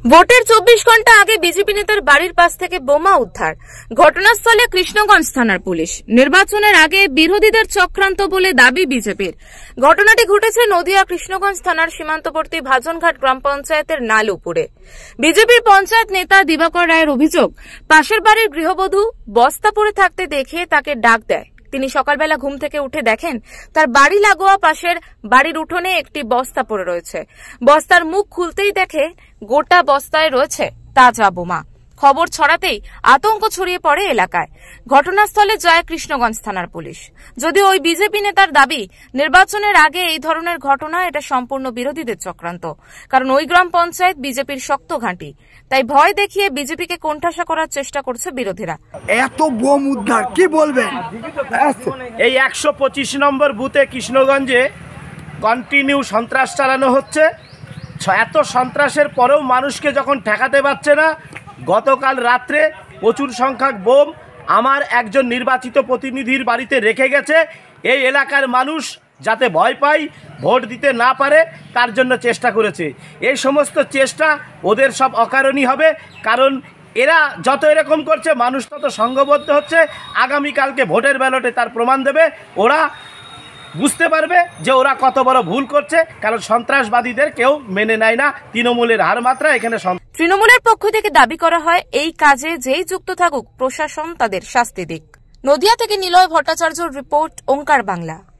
ভোটের 24 ঘন্টা আগে বিজেপি নেতার বাড়ির পাশ থেকে বোমা উদ্ধার। ঘটনাস্থলে কৃষ্ণগঞ্জ থানার পুলিশ। নির্বাচনের আগে বিরোধীদের চক্রান্ত বলে দাবি বিজেপির। ঘটনাটি ঘটেছে নদিয়া কৃষ্ণগঞ্জ থানার সীমান্তবর্তী ভাজনঘাট গ্রাম পঞ্চায়েতের নালুপুরে। বিজেপির পঞ্চায়েত নেতা দিবাকর রায়ের অভিযোগ, পাশের বাড়ির গৃহবধূ বস্তা পরে থাকতে দেখে তাকে ডাক দেয়। তিনি সকালবেলা ঘুম থেকে উঠে দেখেন তার বাড়ি লাগোয়া পাশের বাড়ির উঠোনে একটি বস্তা পড়ে রয়েছে। বস্তার মুখ খুলতেই দেখে গোটা বস্তায় রয়েছে তাজা বোমা। খবর ছড়াতেই আতঙ্ক ছড়িয়ে পড়ে এলাকায়। ঘটনাস্থলে যায় কৃষ্ণগঞ্জ থানার পুলিশ। যদিও ওই বিজেপি নেতার দাবি, নির্বাচনের আগে এই ধরনের ঘটনা এটা সম্পূর্ণ বিরোধীদের চক্রান্ত। কারণ ওই গ্রাম পঞ্চায়েত বিজেপির শক্ত ঘাঁটি, তাই ভয় দেখিয়ে বিজেপিকে কোণঠাসা করার চেষ্টা করছে বিরোধীরা। এত বোম উদ্ধার কি বলবেন? এই 125 নম্বর বুথে কৃষ্ণগঞ্জে কন্টিনিউ সন্ত্রাস চালানো হচ্ছে। এত সন্ত্রাসের পরেও মানুষকে যখন ঠেকাতে পারছে না, গতকাল রাত্রে প্রচুর সংখ্যক বোম আমার একজন নির্বাচিত প্রতিনিধির বাড়িতে রেখে গেছে। এই এলাকার মানুষ যাতে ভয় পায়, ভোট দিতে না পারে, তার জন্য চেষ্টা করেছে। এই সমস্ত চেষ্টা ওদের সব অকারণই হবে, কারণ এরা যত এরকম করছে মানুষ তত সংঘবদ্ধ হচ্ছে। আগামীকালকে ভোটের ব্যালটে তার প্রমাণ দেবে। ওরা বুঝতে পারবে যে ওরা কত বড় ভুল করছে, কারণ সন্ত্রাসবাদীদের কেউ মেনে নেয় না। তৃণমূলের হার মাত্রা এখানে। তৃণমূলের পক্ষ থেকে দাবি করা হয়, এই কাজে যেই যুক্ত থাকুক প্রশাসন তাদের শাস্তি দিক। নদিয়া থেকে নিলয় ভট্টাচার্যর রিপোর্ট, ওঙ্কার বাংলা।